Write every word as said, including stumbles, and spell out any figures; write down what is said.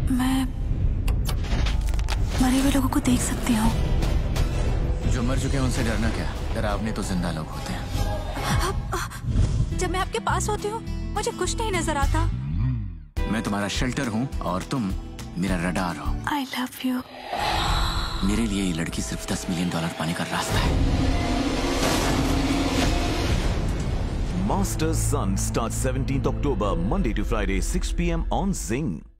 मैं मरे हुए लोगों को देख सकती हूँ। जो मर चुके हैं उनसे डरना क्या? डरावने तो जिंदा लोग होते हैं। जब मैं आपके पास होती हूँ मुझे कुछ नहीं नजर आता। मैं तुम्हारा शेल्टर हूँ और तुम मेरा रडार हो। I love you. मेरे लिए ये लड़की सिर्फ दस मिलियन डॉलर पाने का रास्ता है। Master's Son starts seventeenth October, Monday to Friday, six p m on Zing.